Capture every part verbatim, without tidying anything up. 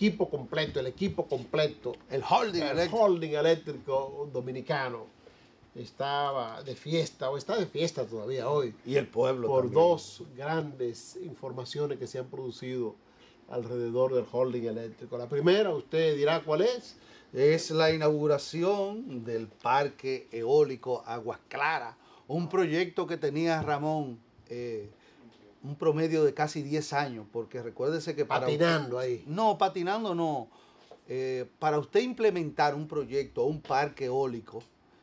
equipo completo, el equipo completo, el holding, el eléctrico. holding eléctrico dominicano estaba de fiesta, o está de fiesta todavía hoy. Y el pueblo por también. dos grandes informaciones que se han producido alrededor del holding eléctrico. La primera, usted dirá cuál es. Es la inauguración del Parque Eólico Aguas Claras, un proyecto que tenía Ramón eh, un promedio de casi diez años, porque recuérdese que para patinando usted, ahí. No, patinando no. Eh, para usted implementar un proyecto, un parque eólico,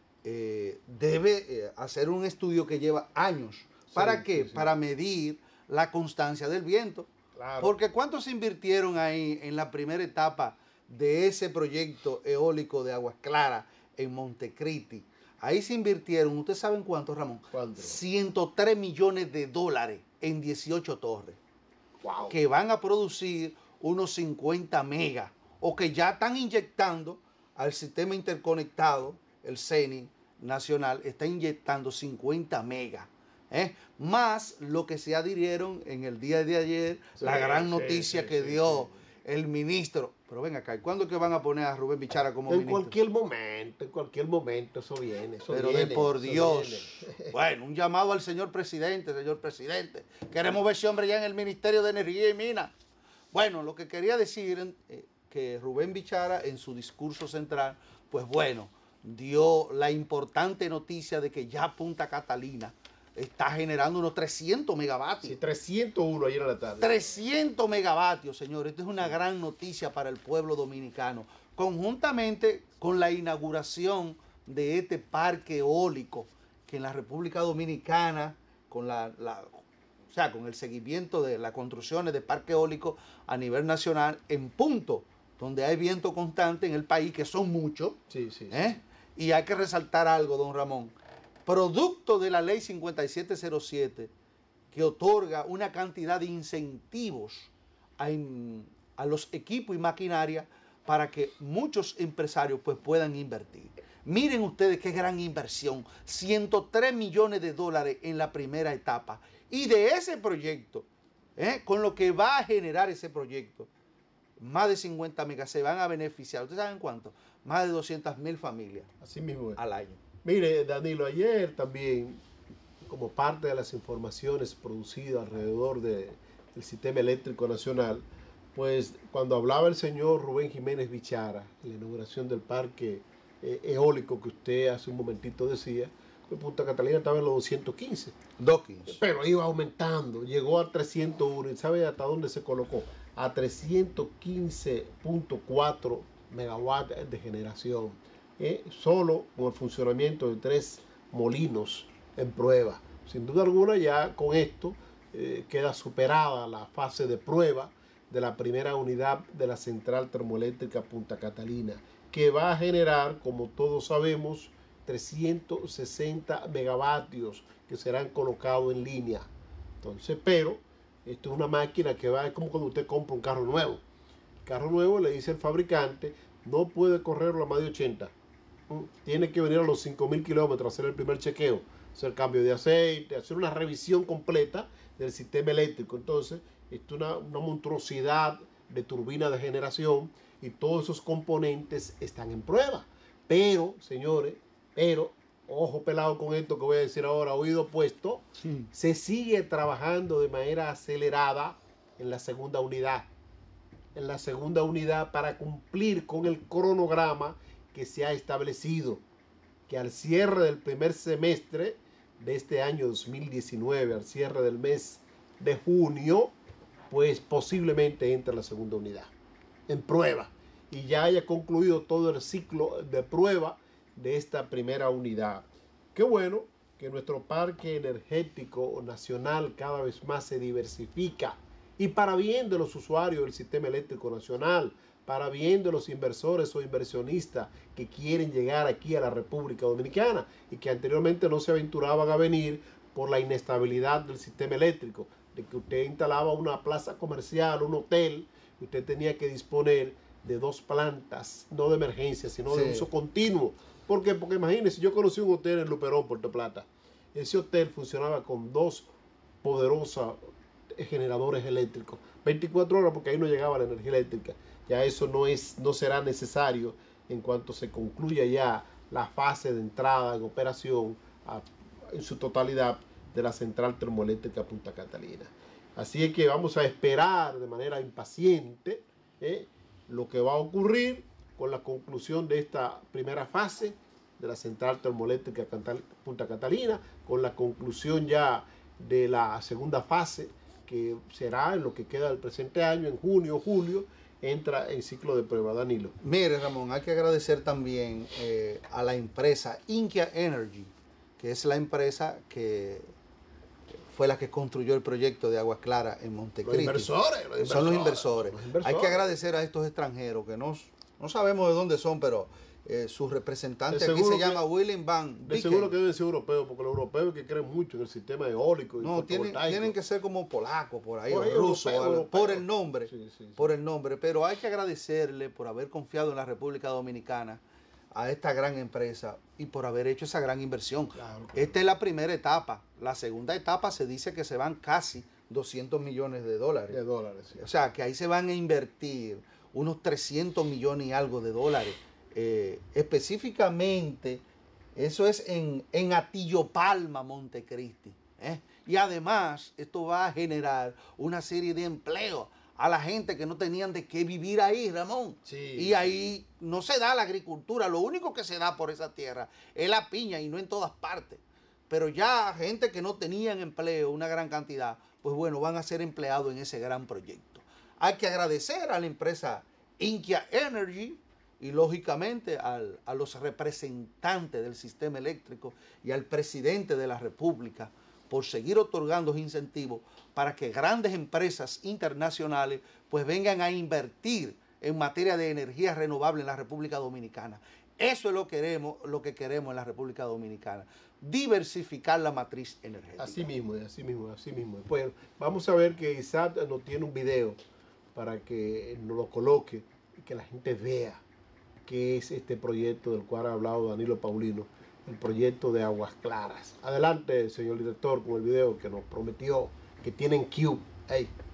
eh, debe eh, hacer un estudio que lleva años. ¿Para sí, qué? Sí, sí. Para medir la constancia del viento. Claro. Porque ¿cuánto se invirtieron ahí en la primera etapa de ese proyecto eólico de Aguas Claras en Montecristi? Ahí se invirtieron, ¿ustedes saben cuánto, Ramón? ¿Cuánto? ciento tres millones de dólares en dieciocho torres. Wow. Que van a producir unos cincuenta megas, o que ya están inyectando al sistema interconectado, el CENI nacional, está inyectando cincuenta megas. ¿Eh? Más lo que se adhirieron en el día de ayer, sí, la gran noticia sí, sí, que sí, dio sí. el ministro. Pero ven acá, ¿cuándo que van a poner a Rubén Bichara como en ministro? En cualquier momento, en cualquier momento, eso viene. Eso Pero viene, de por Dios. Viene. Bueno, un llamado al señor presidente, señor presidente. Queremos ver ese hombre ya en el Ministerio de Energía y Minas. Bueno, lo que quería decir, eh, que Rubén Bichara en su discurso central, pues bueno, dio la importante noticia de que ya Punta Catalina está generando unos trescientos megavatios. Sí, trescientos uno ayer a la tarde. trescientos megavatios, señores. Esto es una gran noticia para el pueblo dominicano. Conjuntamente con la inauguración de este parque eólico, que en la República Dominicana, con la, la o sea, con el seguimiento de las construcciones de parque eólico a nivel nacional, en punto donde hay viento constante en el país, que son muchos. Sí, sí, sí. ¿eh? Y hay que resaltar algo, don Ramón. Producto de la ley cincuenta y siete cero siete, que otorga una cantidad de incentivos a, a los equipos y maquinaria para que muchos empresarios pues, puedan invertir. Miren ustedes qué gran inversión, ciento tres millones de dólares en la primera etapa. Y de ese proyecto, ¿eh? con lo que va a generar ese proyecto, más de cincuenta megas se van a beneficiar. ¿Ustedes saben cuánto? Más de doscientas mil familias. Así mismo es. Al año. Mire, Danilo, ayer también, como parte de las informaciones producidas alrededor de, del sistema eléctrico nacional, pues cuando hablaba el señor Rubén Jiménez Bichara, en la inauguración del parque eh, eólico que usted hace un momentito decía, pues Punta Catalina estaba en los doscientos quince. doscientos quince. Pero iba aumentando, llegó a trescientos uno, ¿y sabe hasta dónde se colocó? A trescientos quince punto cuatro megawatts de generación. Eh, solo con el funcionamiento de tres molinos en prueba. Sin duda alguna ya con esto eh, queda superada la fase de prueba de la primera unidad de la central termoeléctrica Punta Catalina, que va a generar, como todos sabemos, trescientos sesenta megavatios que serán colocados en línea. Entonces, pero esto es una máquina que va, es como cuando usted compra un carro nuevo. El carro nuevo, le dice el fabricante, no puede correrlo a más de ochenta. Tiene que venir a los cinco mil kilómetros a hacer el primer chequeo, hacer cambio de aceite, hacer una revisión completa del sistema eléctrico. Entonces, esto es una, una monstruosidad de turbina de generación y todos esos componentes están en prueba. Pero, señores, pero, ojo pelado con esto que voy a decir ahora, oído puesto, sí. Se sigue trabajando de manera acelerada en la segunda unidad. En la segunda unidad para cumplir con el cronograma que se ha establecido, que al cierre del primer semestre de este año dos mil diecinueve, al cierre del mes de junio, pues posiblemente entre la segunda unidad en prueba y ya haya concluido todo el ciclo de prueba de esta primera unidad. Qué bueno que nuestro parque energético nacional cada vez más se diversifica y para bien de los usuarios del sistema eléctrico nacional, para bien de los inversores o inversionistas que quieren llegar aquí a la República Dominicana y que anteriormente no se aventuraban a venir por la inestabilidad del sistema eléctrico, de que usted instalaba una plaza comercial, un hotel, y usted tenía que disponer de dos plantas, no de emergencia, sino sí. de uso continuo. ¿Por qué? Porque imagínense, yo conocí un hotel en Luperón, Puerto Plata. Ese hotel funcionaba con dos poderosas generadores eléctricos. veinticuatro horas porque ahí no llegaba la energía eléctrica. Ya eso no, es, no será necesario en cuanto se concluya ya la fase de entrada en operación a, en su totalidad de la central termoeléctrica Punta Catalina. Así es que vamos a esperar de manera impaciente ¿eh? lo que va a ocurrir con la conclusión de esta primera fase de la central termoeléctrica Punta Catalina, con la conclusión ya de la segunda fase, que será en lo que queda del presente año, en junio o julio, entra en ciclo de prueba. Danilo. Mire, Ramón, hay que agradecer también eh, a la empresa Inkia Energy, que es la empresa que fue la que construyó el proyecto de Aguas Claras en Montecristi. Los inversores, los inversores. Son los inversores. los inversores. Hay que agradecer a estos extranjeros que no, no sabemos de dónde son, pero eh, su representante aquí se llama William Van Dicken. De seguro que deben ser europeos, porque los europeos que creen mucho en el sistema eólico y no, tienen, tienen que ser como polacos por ahí, por o rusos, europeo, por el nombre, sí, sí, sí. por el nombre. Pero hay que agradecerle por haber confiado en la República Dominicana, a esta gran empresa, y por haber hecho esa gran inversión. Claro, claro. Esta es la primera etapa. La segunda etapa se dice que se van casi doscientos millones de dólares. De dólares, sí. O sea, que ahí se van a invertir unos trescientos millones y algo de dólares. Eh, específicamente, eso es en, en Atillo Palma, Montecristi. ¿eh? Y además, esto va a generar una serie de empleos a la gente que no tenían de qué vivir ahí, Ramón. Sí, y ahí no se da la agricultura, lo único que se da por esa tierra es la piña y no en todas partes. Pero ya gente que no tenían empleo, una gran cantidad, pues bueno, van a ser empleados en ese gran proyecto. Hay que agradecer a la empresa Inkia Energy y lógicamente al, a los representantes del sistema eléctrico y al presidente de la República por seguir otorgando incentivos para que grandes empresas internacionales pues vengan a invertir en materia de energía renovable en la República Dominicana. Eso es lo que queremos, lo que queremos en la República Dominicana, diversificar la matriz energética. Así mismo, así mismo, así mismo. Pues vamos a ver que Isaac nos tiene un video para que nos lo coloque y que la gente vea qué es este proyecto del cual ha hablado Danilo Paulino, el proyecto de Aguas Claras. Adelante, señor director, con el video que nos prometió, que tienen Q. Hey.